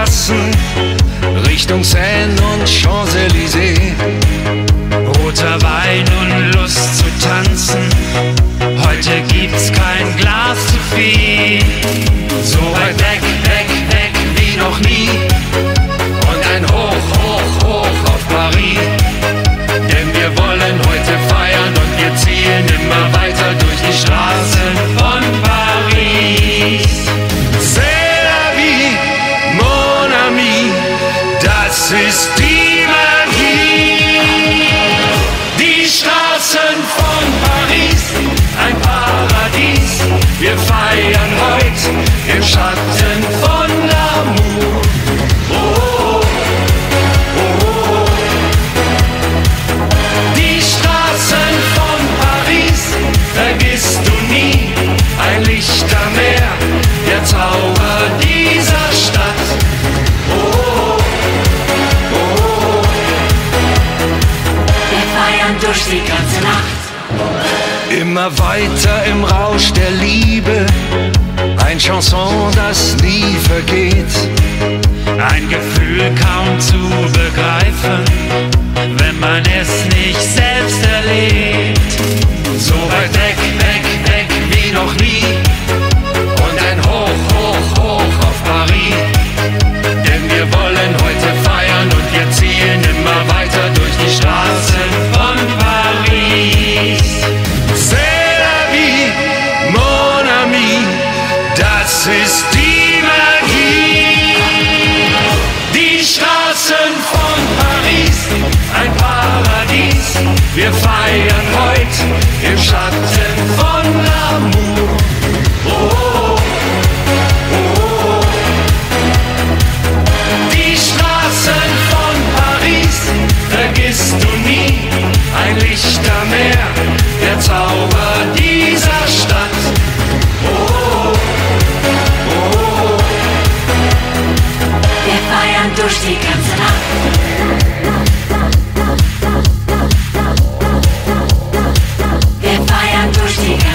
Gassen Richtung Seine und Champs-Élysées. Roter Wein und Lust zu tanzen, heute gibt's kein Glas zu viel. So weit weg, weg, weg wie noch nie. Und ein Hoch, hoch, hoch auf Paris. Denn wir wollen heute feiern und wir zielen immer weiter durch die Straßen von Paris. C'est la vie, mon ami, das ist die Magie. Die Straßen von Paris, ein Paradies. Wir feiern heute im Schatten von L'amour. Oh, oh, oh, oh. Die Straßen von Paris vergisst du nie. Ein Lichtermeer, der Zauber dieser Stadt. Oh, oh, oh, oh. Wir feiern durch die ganze Nacht. Immer weiter im Rausch der Liebe, ein Chanson, das nie vergeht. Ein Gefühl kaum zu begreifen, wenn man es nicht selbst erlebt. So weit weg, weg, weg wie noch nie. Und ein Hoch, hoch, hoch auf Paris. Denn wir wollen heute feiern und wir ziehen immer weiter durch die Straßen von Paris. C'est la vie, mon ami, das ist die Magie. Die Straßen von Paris, ein Paradies. Wir feiern heute im Schatten von L'amour. Oh, oh, oh, oh. Die Straßen von Paris vergisst du nie. Ein Lichtermeer, der Zauber dieser Stadt. Oh, oh, oh, oh. Wir feiern durch die ganze Nacht. Wir feiern durch die ganze Nacht.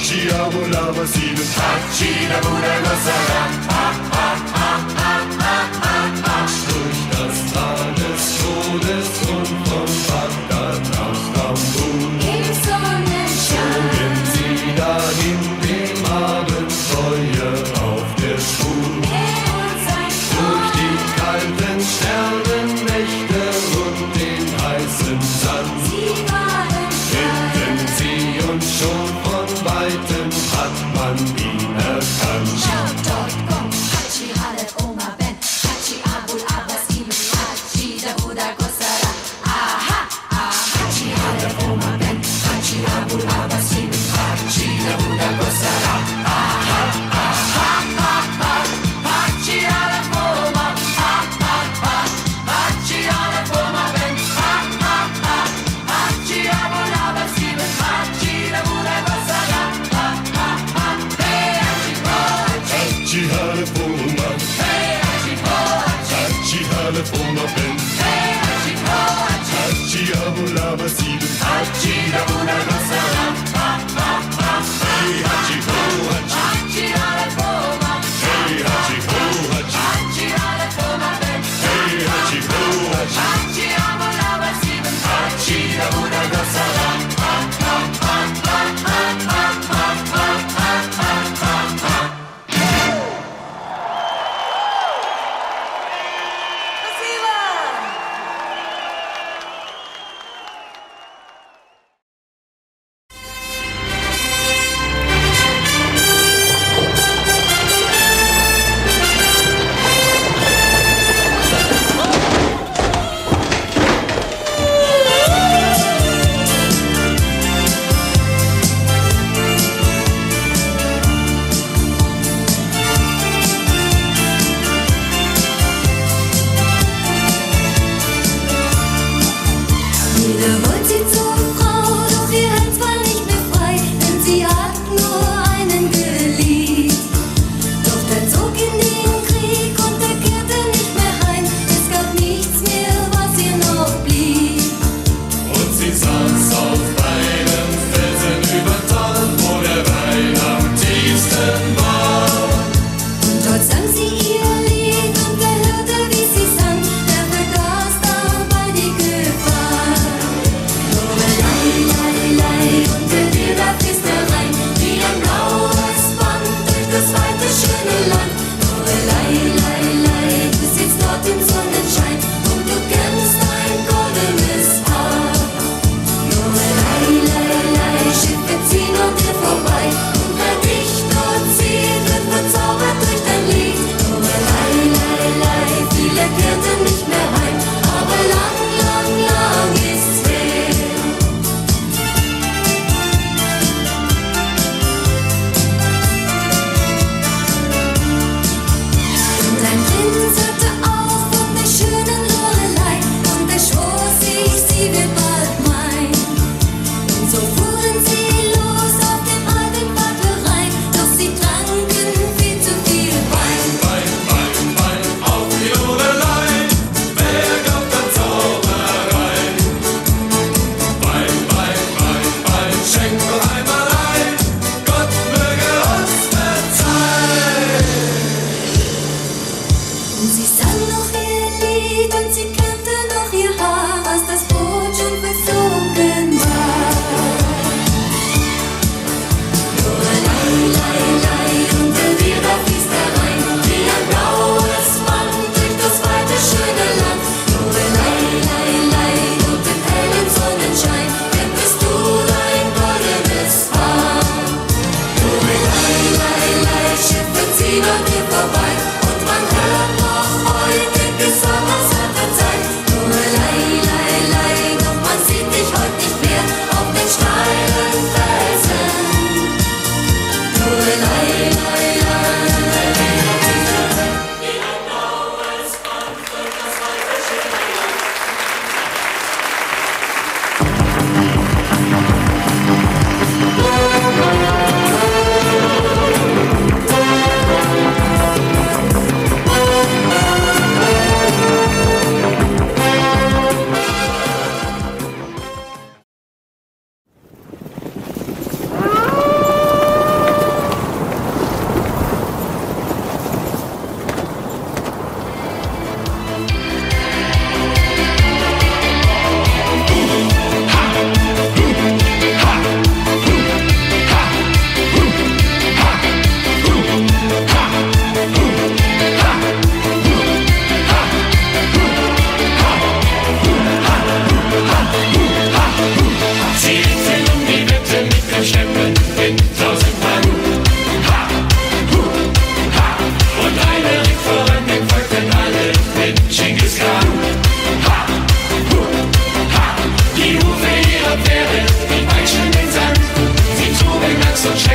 Hachi Abulaba Sieben, Hachi Dabuda Gossara. Durch das Tal des Todes und von Bagdad nach Stambul zogen sie dahin dem Abenteuer auf der Spur. Durch die kalten Sternennächte und den heißen Sand finden sie und schon von Weitem hat man ihn erkannt. Dort kommt Hachi Halef Oma Ben, Hachi Abul Abbas Ibn Hachi Dabuda Gossara. Aha, Hachi Halef Oma Ben, Hachi Abul Abbas Ibn Hachi Dabuda Gossara. Aha, Hachi Halef Oma, Hachi Halef Oma Ben, Hachi Abul Abbas Ibn Hachi Dabuda Gossara. Hey Hachi Ho Hachi, Hachi Halef Oma, hey Hachi Ho Hachi, Hachi Halef Oma Ben, hey Hachi Ho Hachi, Hachi Abulaba Sieben, Hachi Dabuda Gossara. hey Hachi Ho Hachi, Hachi Halef Oma, hey Hachi Ho Hachi, Hachi Halef Oma Ben, hey Hachi Ho Hachi. Hachi Abul Abbas Ibn Hachi Dabuda Gossara.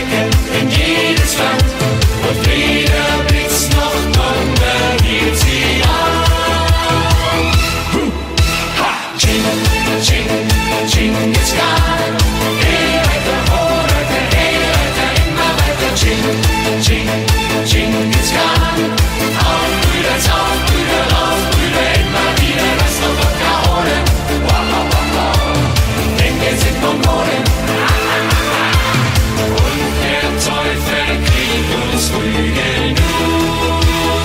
Ecke, in jedes Land. Und weder Blitz noch Donner hielt sie an. Ching, ching, Genghis Khan. Hey Reiter, oh Reiter, hey Reiter, immer weiter. Ching, ching, Genghis Khan. Auf Brüder, rauf Brüder, immer wieder, lass doch Wodka holen. Wow, wow, wow, wow. Denn wir sind Mongolen. Und der Teufel kriegt uns Rügel nur.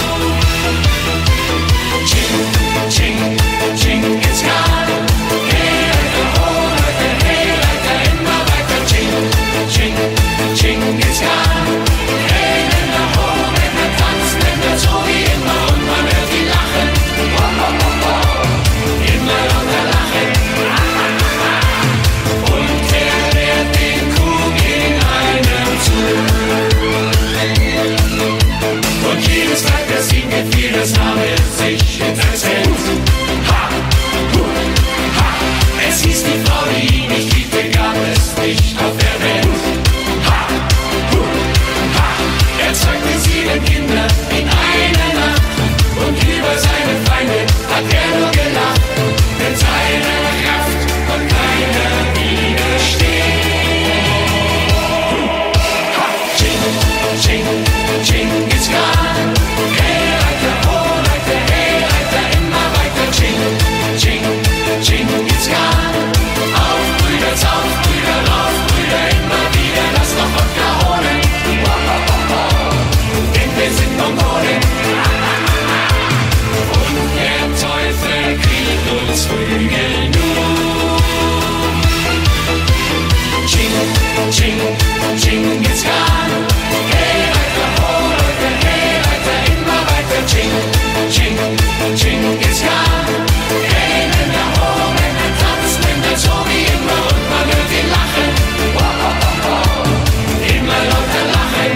Ching, ching, Genghis Khan. Hey Reiter, oh Reiter, hey Reiter, immer weiter. Ching, ching, Genghis Khan. Hey Länder, oh Länder, tanzen Länder, so wie immer. Und man hört die lachen. Wow, wow, wow, wow. Immer lauter lachen. Und er lehrt den Krug in einem Zug. Und jedes Tag, das ihm gefiel, das nahm er sich ins Akzent. Ha, hu, ha. Es hieß, die Frau, die ihn nicht liebte, gab es nicht auf der Welt. Ha, hu, ha. Er zeugte 7 Kinder in einer Nacht. Und über seine Feinde hat er nur gelacht. Denn seiner Kraft konnte keiner widerstehen. Ha, ching, ching, Genghis Khan. Hey Reiter, oh Reiter, hey Reiter, immer weiter. Ching, ching, Genghis Khan. Auf Brüder, rauf Brüder, immer wieder, lass doch Wodka holen. Wow, wow, wow, wow. Denn wir sind Mongolen. Und der Teufel kriegt uns Rügel nur. Ching, ching, Genghis Khan. Hey Reiter, oh Reiter, hey Reiter, immer weiter. Ching, ching, Genghis Khan. Hey Länder, oh Länder, tanzen Länder, so wie immer. Und man hört ihn lachen. Wow, wow, wow, wow. Immer lauter lachen.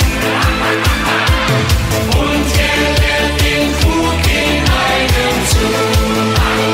Und er lehrt den Krug in einem Zug.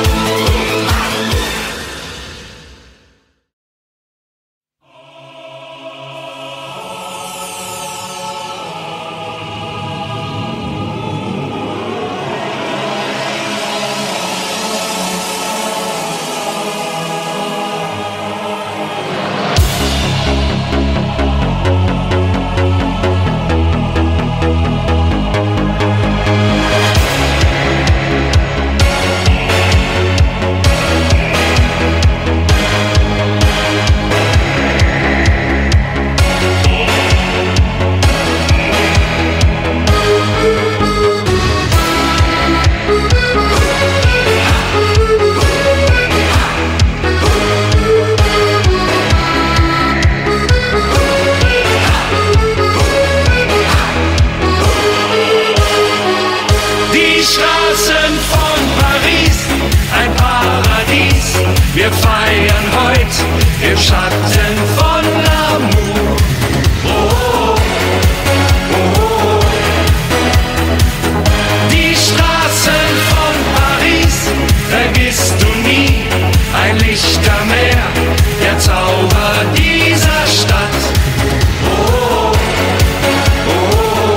Wir feiern heut im Schatten von L'amour. Oh, oh, oh. Die Straßen von Paris vergisst du nie. Ein Lichtermeer, der Zauber dieser Stadt. Oh, oh, oh.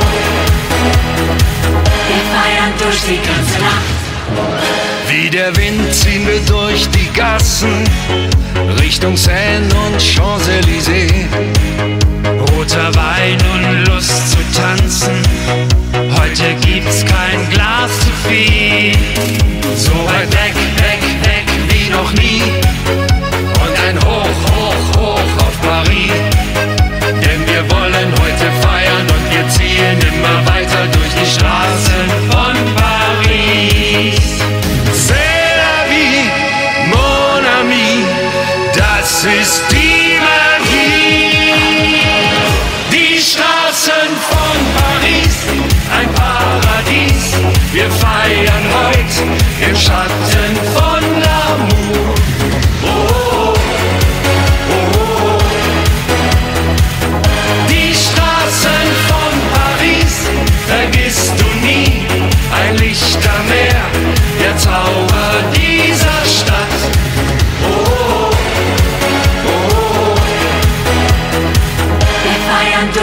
Wir feiern durch die ganze Nacht. Wie der Wind ziehen wir durch die Gassen, Richtung Seine und Champs-Élysées. Roter Wein und Lust zu tanzen, heute gibt's kein Glas zu viel. So weit weg, weg, weg wie noch nie. Und ein Hoch, hoch, hoch auf Paris. Denn wir wollen heute feiern und wir ziehen immer weiter durch die Straßen von Paris. C'est la vie, mon ami, das ist die Magie. Die Straßen von Paris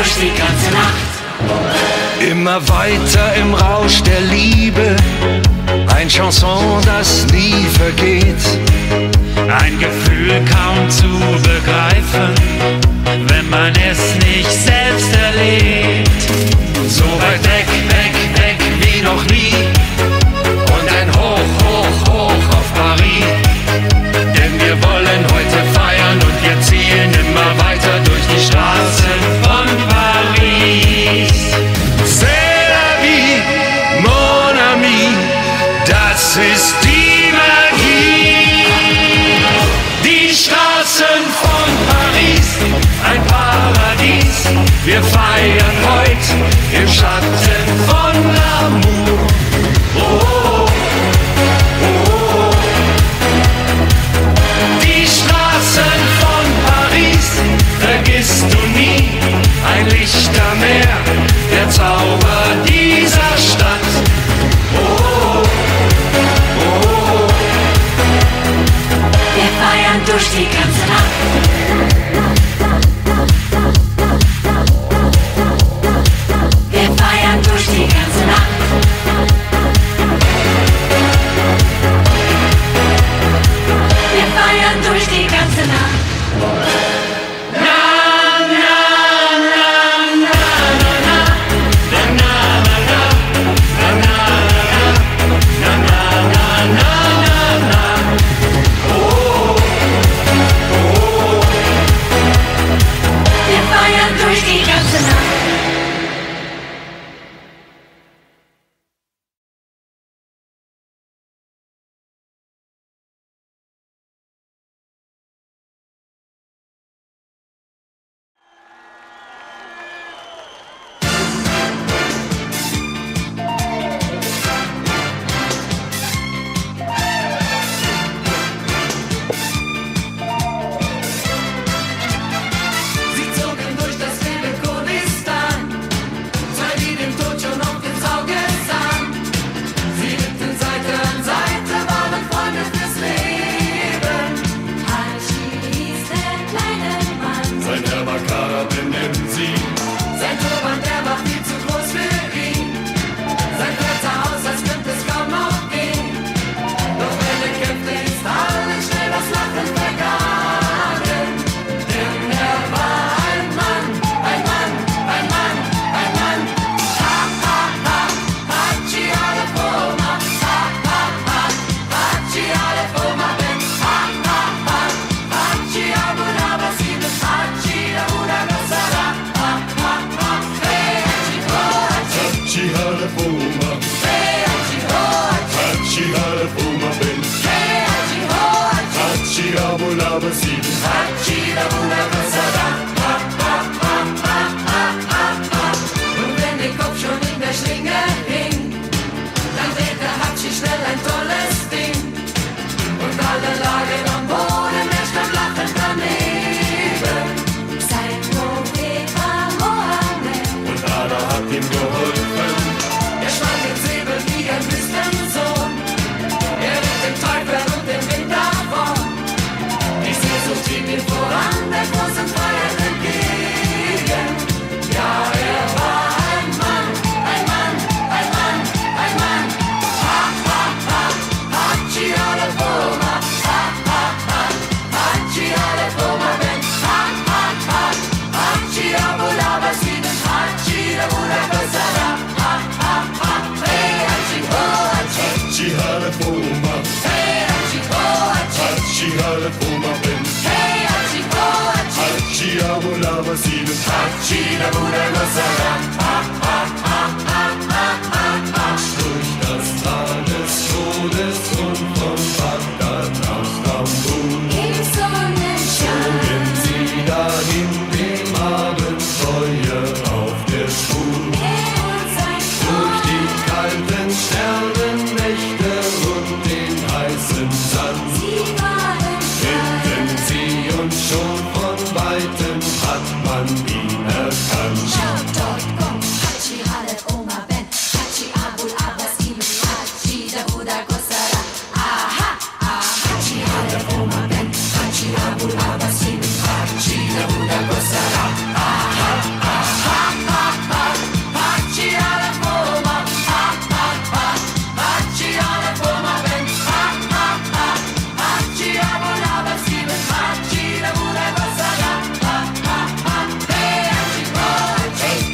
durch die ganze Nacht. Immer weiter im Rausch der Liebe, ein Chanson, das nie vergeht. Ein Gefühl kaum zu begreifen, wenn man es nicht selbst erlebt. So weit weg, weg, weg wie noch nie. Und ein Hoch, hoch, hoch auf Paris. Denn wir wollen heute feiern und wir ziehen immer weiter durch die Straßen von Paris. C'est la vie, mon ami, das ist die Magie. Die Straßen von Paris, ein Paradies. Wir feiern heute im Schatten von L'amour. Oh, oh, oh, oh. Die Straßen von Paris vergisst du nie. Ein Lichtermeer, der Zauber dieser Stadt. Oh, oh, oh, oh. Wir feiern durch die ganze Nacht. Wir feiern durch die ganze Nacht. Wir feiern durch die ganze Nacht. Wir feiern durch die ganze Nacht. Sie zogen durch das wilde Kurdistan, zwei die dem Tod schon auf ins Auge sahen. Sie lebten Seite an Seite, waren Freunde fürs Leben. Hatschi hieß der kleine Mann. Sein Herr war Karaben, nennen sie. Sein Turban, der war viel zu groß für ihn. Sein Pferd sah aus, als könnte es kaum noch gehen. Doch wenn er kämpfte, ist alles schnell das Lachen vergangen. Denn er war ein Mann, ein Mann, ein Mann, ein Mann. Ha, ha, ha, Hatschi alle Foma. Ha, ha, ha, Hatschi alle Foma Ben. Ha, ha, ha, Hatschi Abu Dhabi, Hatschi Abuda Gassara. Ha, ha, ha, hey Hatschi, oh Hatschi, Hatschi Halefoma, hey Hatschi, oh Hatschi, Hatschi Halefoma Ben, hey Hatschi, oh Hatschi, Hatschi Abulaba Sieben, Hatschi Abuda Gassara. Ha, ha, ha, ha, ha, ha, ha. Und wenn der Kopf schon in der Schlinge hing, dann drehte Hatschi schnell ein tolles Ding. Und alle lagen am Boden, er stand lachend daneben. Sein Prophet war Mohammed. und Allah hat ihm geholfen. Er schwang den Säbel wie ein Wüstensohn. Er ritt den Teufel und den Wind davon. Die Sehnsucht trieb ihn voran, der großen Freiheit entgegen. Ja, er war ein Mann, ein Mann, ein Mann, ein Mann. Ha, ha, ha, Hatschi alle Foma. Ha, ha, ha, Hatschi alle Foma Ben. Ha, ha, ha, Hatschi Abulaba Sieben. Hatschi Abuda Gassara. Ha, ha, ha, hey Hatschi, oh Hatschi. Hatschi Halefoma, Hey Hatschi, oh Hatschi. Hatschi Halefoma Ben, Hey Hatschi, oh Hatschi. Hatschi Abulaba Sieben, Hatschi Abuda Gassara. Ha, ha, ha, ha, ha, ha, ha. durch das Tal des Todes und von Bagdad nach Stambul. Im Sonnenschein. Wenn sie dahin dem Abenteuer auf der Spur, Er und sein durch Freund. die kalten Sternennächte und den heißen Sand, Sie waren finden sie uns schon von Weitem, hat man ihn erkannt. Schaut doch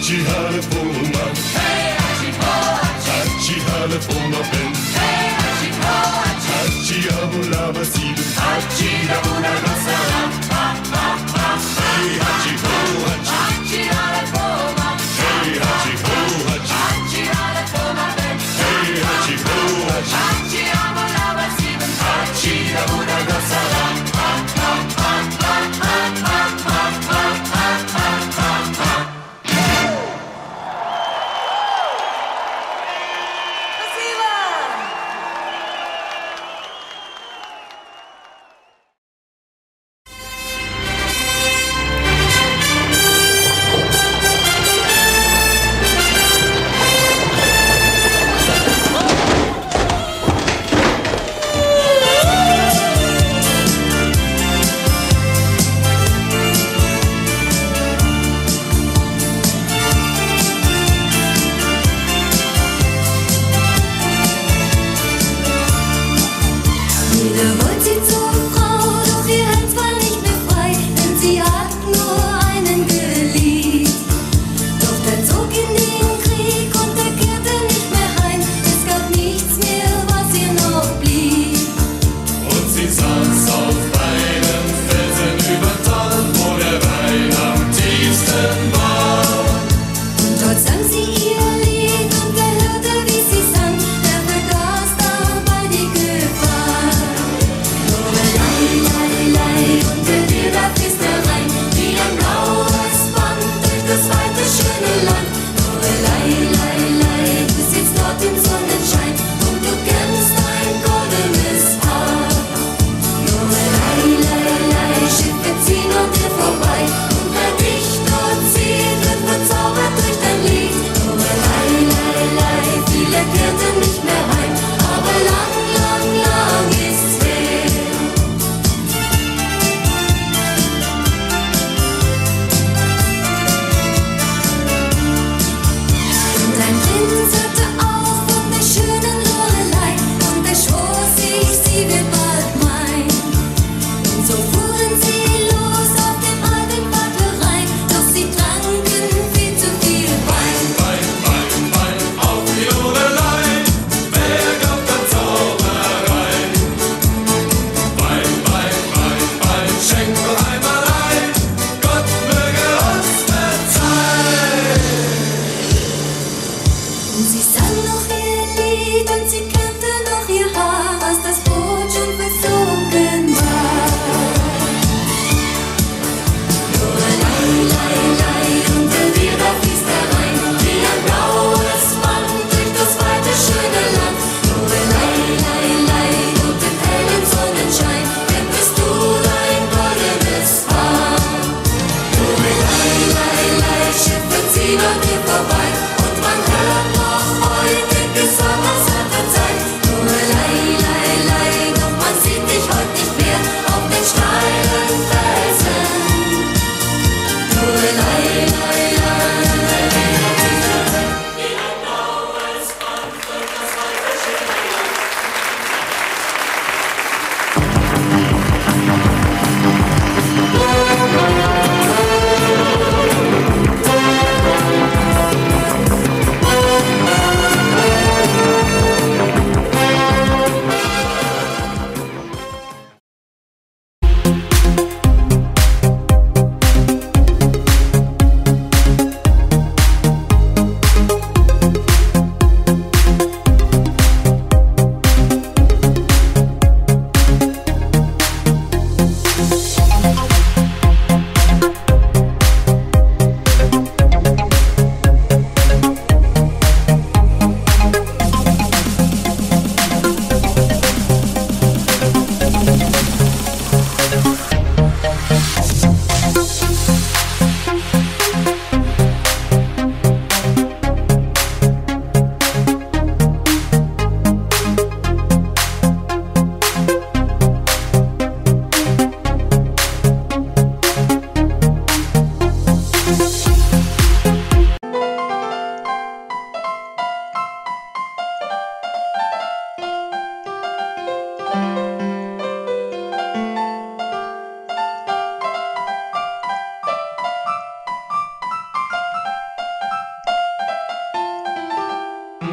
Hatschi Halefoma, Hey, Hatschi ho, Hatschi. Hatschi Halefoma Ben, Hey, Hatschi ho, Hatschi. Hatschi Abulaba Sieben, Hatschi da una grossa hey Hatschi ho Hatschi, Hatschi Halefoma. hey Hatschi ho Hatschi, Hatschi Halefoma Ben. hey Hatschi ho Hatschi, Hatschi Abulaba Sieben. Hatschi da una grossa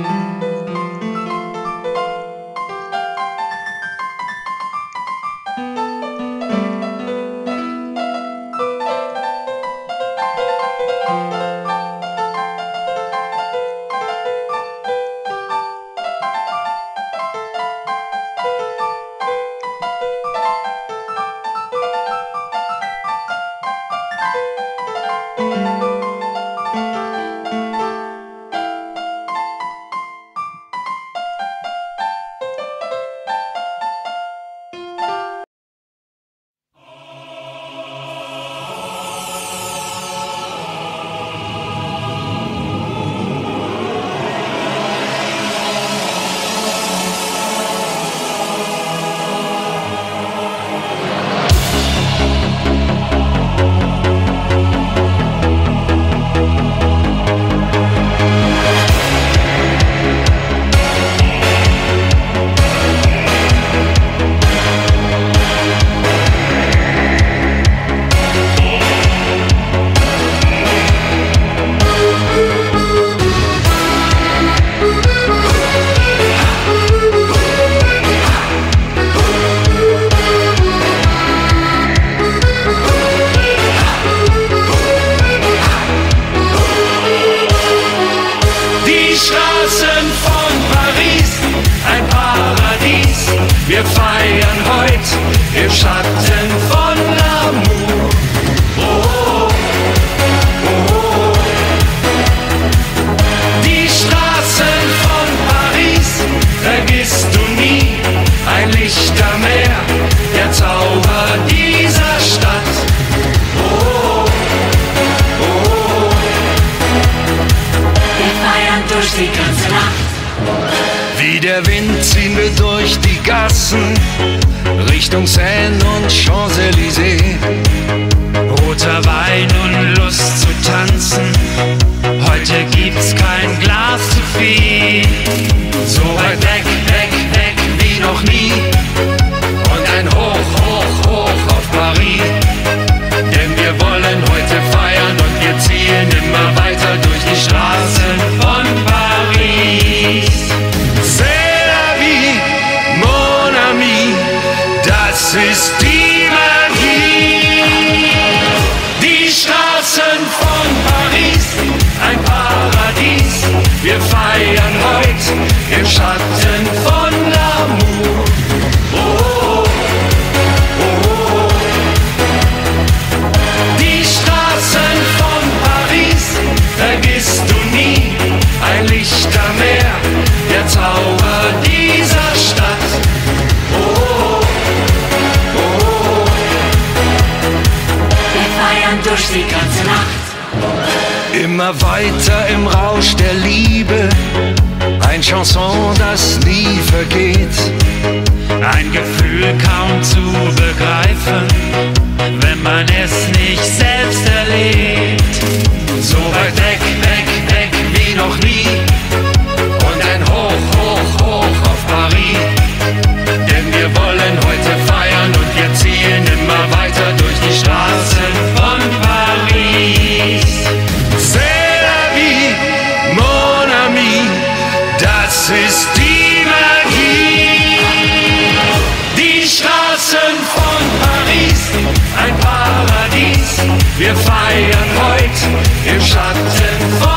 Wir feiern heute im Schatten von L'amour. Oh, oh, oh. Die Straßen von Paris vergisst du nie. Ein Lichtermeer, der Zauber dieser Stadt. Oh, oh, oh. Wir feiern durch die ganze Nacht. Wie der Wind ziehen wir durch die Gassen, Richtung Seine und Champs-Élysées. Roter Wein und Lust zu tanzen, heute gibt's kein Glas zu viel. So weit weg, weg, weg wie noch nie. Und ein Hoch, hoch, hoch auf Paris. Denn wir wollen heute feiern und wir ziehen immer weiter durch die Straßen von Paris. C'est la vie, mon ami, das ist die Magie. Die Straßen von Paris, ein Paradies. Wir feiern heute im Schatten von L'amour. Oh, oh, oh. Die Straßen von Paris vergisst du nie. Ein Lichtermeer, der Zauber dieser Stadt. Oh, oh, oh. Wir feiern durch die ganze Nacht. Immer weiter im Rausch der Liebe, ein Chanson, das nie vergeht. Ein Gefühl kaum zu begreifen, wenn man es nicht selbst erlebt. So weit weg, weg, weg wie noch nie. Und ein Hoch, hoch, hoch auf Paris. Denn wir wollen heute feiern und wir ziehen immer weiter durch die Straßen von Paris. C'est la vie, mon ami, das ist die Magie. Die Straßen von Paris, ein Paradies. Wir feiern heute im Schatten von